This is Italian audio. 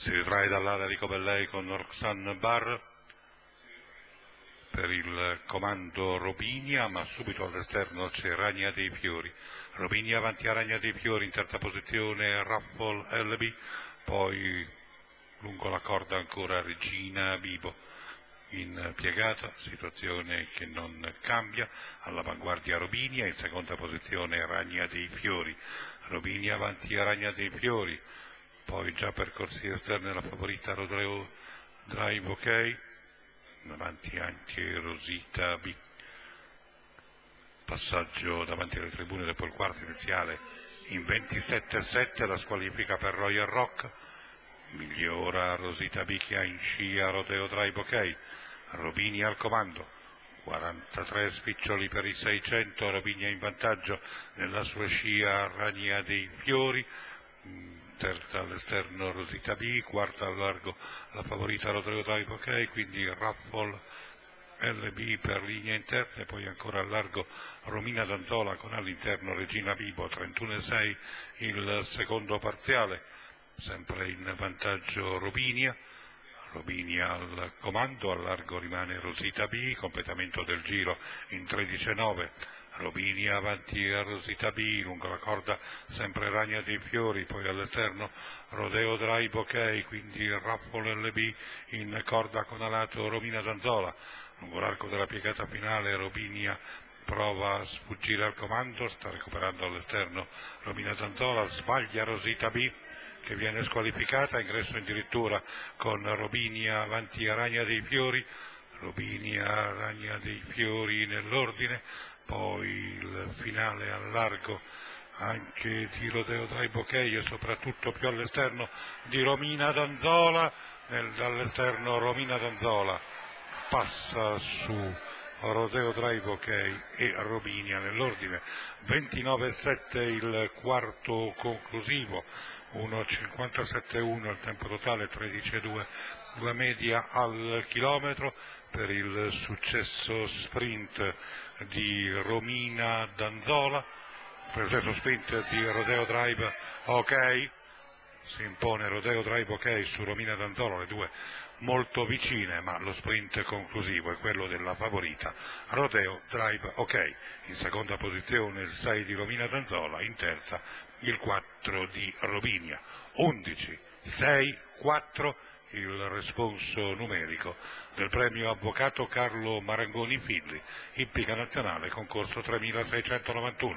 Si ritrae dall'area di Cobellei con Roxanne Barr per il comando Robinia, ma subito all'esterno c'è Ragna dei Fiori. Robinia avanti a Ragna dei Fiori, in terza posizione Raffle Elby, poi lungo la corda ancora Regina Bibo in piegata, situazione che non cambia, all'avanguardia Robinia, in seconda posizione Ragna dei Fiori. Robinia avanti a Ragna dei Fiori, poi già percorsi esterni la favorita Rodeo Drive OK, davanti anche Rosita B. Passaggio davanti alle tribune dopo il quarto iniziale in 27-7, la squalifica per Royal Rock, migliora Rosita B che ha in scia Rodeo Drive OK, Robinia al comando, 43 spiccioli per i 600, Robinia in vantaggio nella sua scia Ragna dei Fiori, terza all'esterno Rosita B, quarta al largo la favorita Rodeo Drive OK, quindi Raffle LB per linee interne, poi ancora al largo Romina D'Anzola con all'interno Regina Bibo, 31,6 il secondo parziale, sempre in vantaggio Robinia al comando, al largo rimane Rosita B, completamento del giro in 13,9, Robinia avanti a Rosita B, lungo la corda sempre Ragna dei Fiori, poi all'esterno Rodeo Drive OK, quindi Raffle LB in corda con alato Romina D'Anzola, lungo l'arco della piegata finale Robinia prova a sfuggire al comando, sta recuperando all'esterno Romina D'Anzola, sbaglia Rosita B che viene squalificata, ingresso addirittura con Robinia avanti a Ragna dei Fiori, Robinia Ragna dei Fiori nell'ordine, poi il finale al largo anche di Rodeo Drive OK e soprattutto più all'esterno di Romina D'Anzola, dall'esterno Romina D'Anzola passa su Rodeo Drive OK e Robinia nell'ordine, 29,7 il quarto conclusivo, 1,57,1 il tempo totale, 13,2 la media al chilometro per il successo sprint di Romina D'Anzola, per il successo sprint di Rodeo Drive OK. Si impone Rodeo Drive OK su Romina D'Anzola, le due molto vicine, ma lo sprint conclusivo è quello della favorita Rodeo Drive OK. In seconda posizione il 6 di Romina D'Anzola, in terza il 4 di Robinia. 11, 6, 4 il responso numerico del premio Avvocato Carlo Marangoni Filli, ippica nazionale, concorso 3691.